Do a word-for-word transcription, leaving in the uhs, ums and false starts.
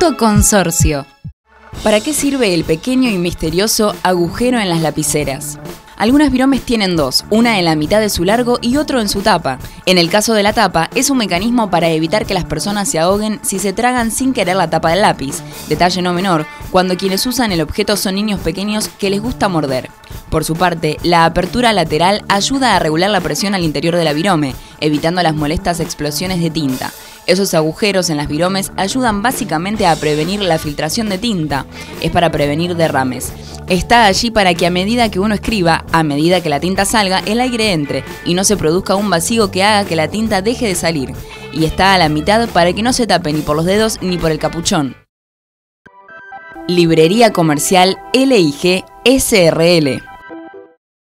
Querido consorcio, ¿para qué sirve el pequeño y misterioso agujero en las lapiceras? Algunas viromes tienen dos, una en la mitad de su largo y otro en su tapa. En el caso de la tapa, es un mecanismo para evitar que las personas se ahoguen si se tragan sin querer la tapa del lápiz. Detalle no menor, cuando quienes usan el objeto son niños pequeños que les gusta morder. Por su parte, la apertura lateral ayuda a regular la presión al interior de la virome, evitando las molestas explosiones de tinta. Esos agujeros en las viromes ayudan básicamente a prevenir la filtración de tinta. Es para prevenir derrames. Está allí para que a medida que uno escriba, a medida que la tinta salga, el aire entre y no se produzca un vacío que haga que la tinta deje de salir. Y está a la mitad para que no se tape ni por los dedos ni por el capuchón. Librería Comercial L I G S R L